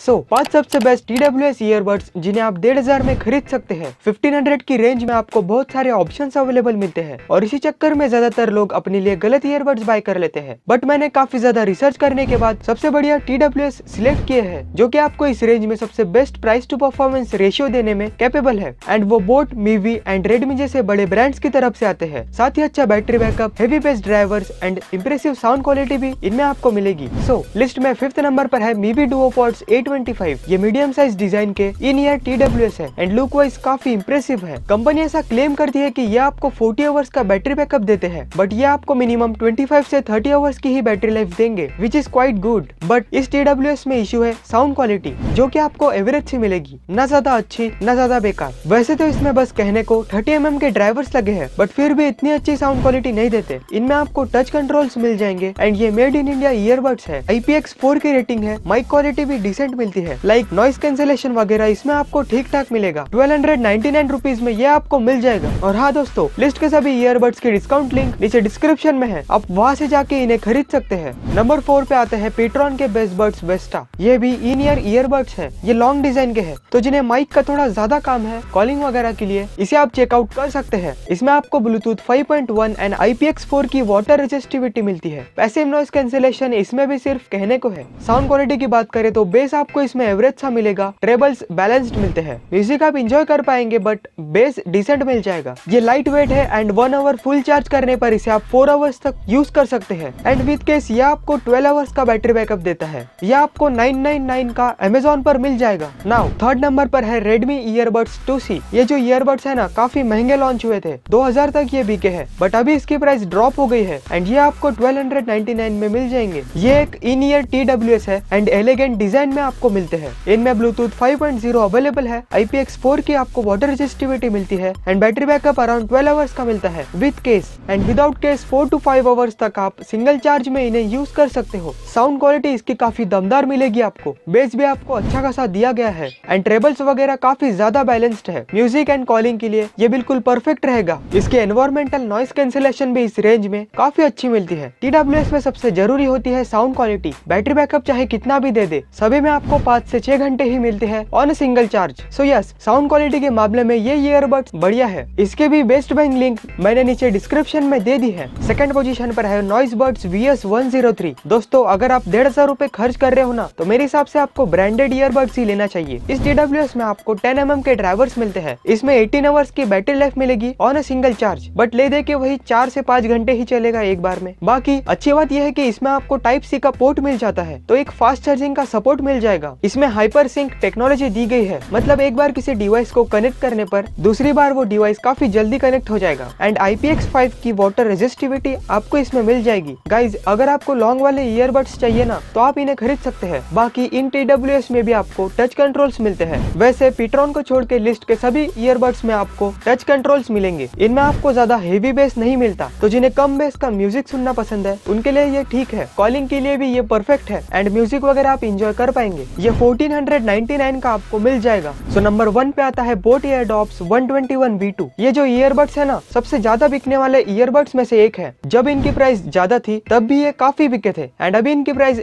पांच सबसे best TWS earbuds जिन्हें आप 1500 में खरीद सकते हैं। 1500 की रेंज में आपको बहुत सारे ऑप्शंस अवेलेबल मिलते हैं और इसी चक्कर में ज्यादातर लोग अपने लिए गलत ईयरबड्स बाय कर लेते हैं। बट मैंने काफी ज्यादा रिसर्च करने के बाद सबसे बढ़िया TWS सिलेक्ट किए हैं जो कि आपको इस रेंज में सबसे best price to performance ratio देने में कैपेबल है। एंड वो बोट, मीवी एंड रेडमी जैसे बड़े ब्रांड्स की तरफ से आते हैं। साथ ही अच्छा battery backup, heavy bass drivers and impressive sound quality भी इनमें आपको मिलेगी। लिस्ट में 5th नंबर पर है मीवी डुओपोड्स A25। ये मीडियम साइज डिजाइन के इन ईयर TWS है एंड लुक वाइज काफी इंप्रेसिव है। कंपनी ऐसा क्लेम करती है कि ये आपको 40 आवर्स का बैटरी बैकअप देते हैं, बट ये आपको मिनिमम 25 से 30 आवर्स की ही बैटरी लाइफ देंगे, which is quite good. But इस TWS में इशू है साउंड क्वालिटी, जो कि आपको एवरेज सी मिलेगी, ना ज्यादा अच्छी ना ज्यादा बेकार। वैसे तो इसमें बस कहने को 30 mm के ड्राइवर्स लगे हैं, बट फिर भी इतनी अच्छी साउंड क्वालिटी नहीं देते। इनमें आपको टच कंट्रोल्स मिल जाएंगे एंड ये मेड इन इंडिया ईयरबड्स है। IPX4 की रेटिंग है, माइक क्वालिटी भी डिसेंट मिलती है, लाइक नॉइस कैंसिलेशन वगैरह इसमें आपको ठीक ठाक मिलेगा। 1299 रुपीज में ये आपको मिल जाएगा। और हाँ दोस्तों, लिस्ट के सभी ईयरबड्स के डिस्काउंट लिंक नीचे डिस्क्रिप्शन में है, आप वहाँ से जाके इन्हें खरीद सकते हैं। नंबर 4 पे आते हैं पेट्रॉन के बेस्ट बड्स वेस्टा। ये भी इन ईयर ईयरबड्स है। ये लॉन्ग डिजाइन के हैं, तो जिन्हें माइक का थोड़ा ज्यादा काम है कॉलिंग वगैरह के लिए, इसे आप चेकआउट कर सकते हैं। इसमें आपको ब्लूटूथ 5.1 एंड IPX4 की वाटर रेजिस्टिविटी मिलती है। पैसिव नॉइस कैंसिलेशन इसमें भी सिर्फ कहने को है। साउंड क्वालिटी की बात करें तो बेस आपको इसमें एवरेज सा मिलेगा, ट्रेबल्स बैलेंस्ड मिलते हैं, म्यूजिक आप इंजॉय कर पाएंगे बट बेस डिसेंट मिल जाएगा। ये लाइट वेट है एंड 1 आवर फुल चार्ज करने पर इसे आप 4 आवर्स तक यूज कर सकते हैं। एंड विद केस ये आपको 12 आवर्स का बैटरी बैकअप देता है। यह आपको 999 का अमेजोन पर मिल जाएगा। नाउ 3rd नंबर पर है रेडमी ईयरबड्स 2C। ये जो ईयरबड्स है ना, काफी महंगे लॉन्च हुए थे, 2000 तक ये बिके हैं, बट अभी इसकी प्राइस ड्रॉप हो गई है एंड ये आपको 1299 में मिल जाएंगे। ये एक इन ईयर TWS है एंड एलिगेंट डिजाइन में आपको मिलते हैं। इनमें ब्लूटूथ 5.0 अवेलेबल है, IPX4 की आपको वाटर रेजिस्टिविटी मिलती है and battery backup around 12 hours का मिलता है with case. And without case 4 to 5 hours तक आप सिंगल चार्ज में इन्हें यूज कर सकते हो। साउंड क्वालिटी इसकी काफी दमदार मिलेगी आपको, बेस भी आपको अच्छा खासा दिया गया है एंड ट्रेबल्स वगैरह काफी ज्यादा बैलेंस्ड है। म्यूजिक एंड कॉलिंग के लिए ये बिल्कुल परफेक्ट रहेगा। इसके एनवायरमेंटल नॉइस कैंसिलेशन भी इस रेंज में काफी अच्छी मिलती है। TWS में सबसे जरूरी होती है साउंड क्वालिटी। बैटरी बैकअप चाहे कितना भी दे सभी में आपको 5 से 6 घंटे ही मिलते हैं on single charge. So yes, sound quality के मामले में ये ईयरबड्स बढ़िया है। इसके भी बेस्ट बाइंग लिंक मैंने नीचे डिस्क्रिप्शन में दे दी है। 2nd पोजीशन पर है नॉइस बड्स VS103। दोस्तों, अगर आप 150 रुपए खर्च कर रहे हो ना, तो मेरे हिसाब से आपको ब्रांडेड ईयरबड्स ही लेना चाहिए। इस TWS में आपको 10 mm के ड्राइवर्स मिलते हैं। इसमें 18 आवर्स की बैटरी लाइफ मिलेगी on a single charge, but ले दे के वही 4 से 5 घंटे ही चलेगा एक बार में। बाकी अच्छी बात यह है कि इसमें आपको Type-C का पोर्ट मिल जाता है, तो एक फास्ट चार्जिंग का सपोर्ट मिल जाएगा। इसमें हाइपर सिंक टेक्नोलॉजी दी गई है, मतलब एक बार किसी डिवाइस को कनेक्ट करने पर दूसरी बार वो डिवाइस काफी जल्दी कनेक्ट हो जाएगा। एंड IPX5 की वाटर रेजिस्टिविटी आपको इसमें मिल जाएगी। गाइज, अगर आपको लॉन्ग वाले ईयरबड्स चाहिए ना, तो आप इन्हें खरीद सकते हैं। बाकी इन TWS में भी आपको टच कंट्रोल्स मिलते हैं। वैसे पेट्रॉन को छोड़ के लिस्ट के सभी ईयरबड्स में आपको टच कंट्रोल्स मिलेंगे। इनमें आपको ज्यादा हेवी बेस नहीं मिलता, तो जिन्हें कम बेस का म्यूजिक सुनना पसंद है उनके लिए ये ठीक है। कॉलिंग के लिए भी ये परफेक्ट है एंड म्यूजिक वगैरह आप इंजॉय कर पाएंगे। ये 1499 का आपको मिल जाएगा। सो नंबर 1 पे आता है बोट एयरडॉप्स 121V2। ये जो ईयरबड्स है ना, सबसे ज्यादा बिकने वाले ईयरबड्स में से एक है। जब इनकी प्राइस ज्यादा थी तब भी ये काफी बिके थे एंड अभी इनकी प्राइस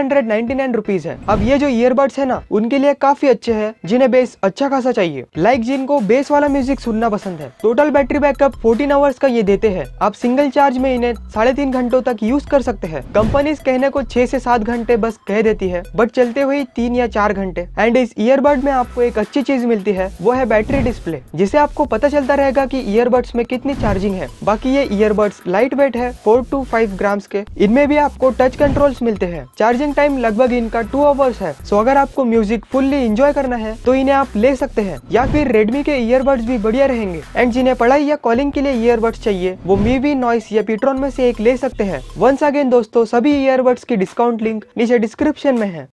1299 रुपीज है। अब ये जो ईयरबड्स है ना, उनके लिए काफी अच्छे हैं जिन्हें बेस अच्छा खासा चाहिए, लाइक जिनको बेस वाला म्यूजिक सुनना पसंद है। टोटल बैटरी बैकअप 14 आवर्स का ये देते हैं। आप सिंगल चार्ज में इन्हें 3.5 घंटों तक यूज कर सकते हैं। कंपनी कहने को 6 से 7 घंटे बस कह देती है, बट चलते हुए 3 या 4 घंटे। एंड इस ईयरबड में आपको एक अच्छी चीज मिलती है, वो है बैटरी डिस्प्ले, जिसे आपको पता चलता रहेगा कि ईयरबड्स में कितनी चार्जिंग है। बाकी ये ईयरबड्स लाइट वेट है, 4 to 5 ग्राम्स के। इनमें भी आपको टच कंट्रोल्स मिलते हैं। चार्जिंग टाइम लगभग इनका 2 आवर्स है। सो अगर आपको म्यूजिक फुल्ली एंजॉय करना है तो इन्हें आप ले सकते हैं। या फिर रेडमी के ईयरबड्स भी बढ़िया रहेंगे। एंड जिन्हें पढ़ाई या कॉलिंग के लिए ईयरबड्स चाहिए, वो मीवी, नॉइस या पेट्रॉन में से एक ले सकते हैं। वंस अगेन दोस्तों, सभी ईयरबड्स की डिस्काउंट लिंक नीचे डिस्क्रिप्शन में है।